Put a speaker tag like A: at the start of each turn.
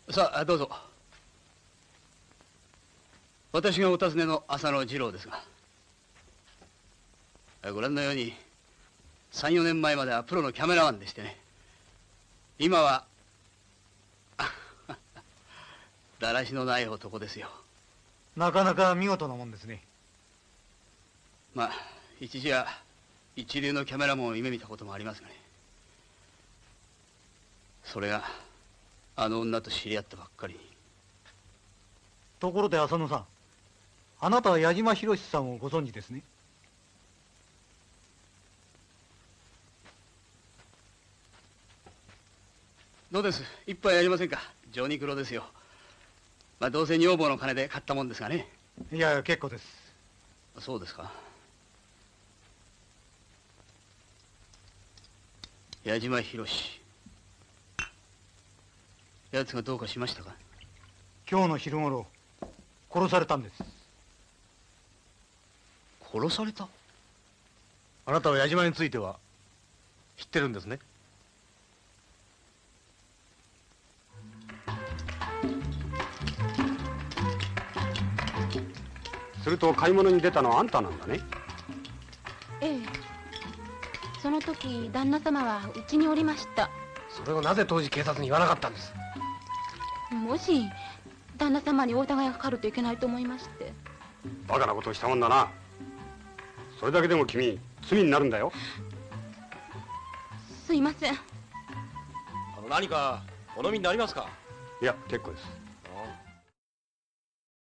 A: さあどうぞ。私がお尋ねの浅野次郎ですが、ご覧のように3、4年前まではプロのキャメラマンでしてね、今はだらしのない男ですよ。
B: なかなか見事なもんですね。
A: まあ一時は一流のキャメラマンを夢見たこともありますがね、それがあの女と知り合ったばっかりに。
B: ところで浅野さん、あなたは矢島博さんをご存知ですね。
A: どうです、一杯やりませんか。上肉ロですよ。まあどうせ女房の金で買ったもんですがね。
B: いや結構です。
A: そうですか。矢島博、奴がどうかしましたか。
B: 今日の昼頃殺されたんです。
A: 殺された。
C: あなたは矢島については知ってるんですね。
D: すると買い物に出たのはあんたなんだね。
E: ええ、その時旦那様はうちにおりました。
C: それをなぜ当時警察に言わなかったんです。
E: もし旦那様にお疑いがかかるといけないと思いまして。
D: バカなことをしたもんだな。それだけでも君罪になるんだよ。
E: すいません。
C: 何かお飲みになりますか。
D: いや結構です。